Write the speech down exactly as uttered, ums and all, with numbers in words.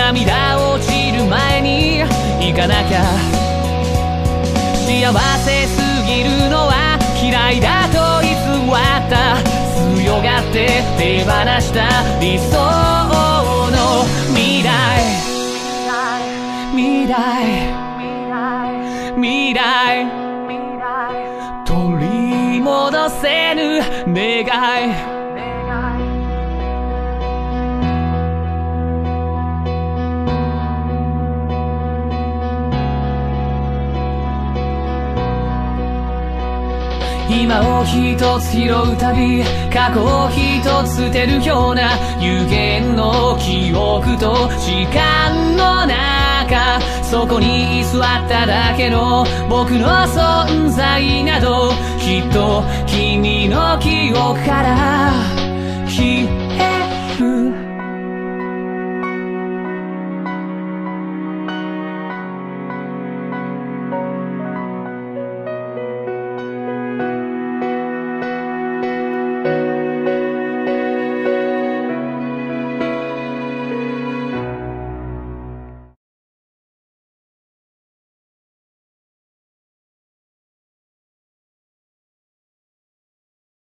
涙落ちる前に行かなきゃ。幸せすぎるのは嫌いだと偽った、強がって手放した理想の未来、未来、未来、取り戻せぬ願い。今を一つ拾うたび、過去を一つ捨てるような有限の記憶と時間の中、そこに居座っただけの僕の存在など、きっと君の記憶から消える。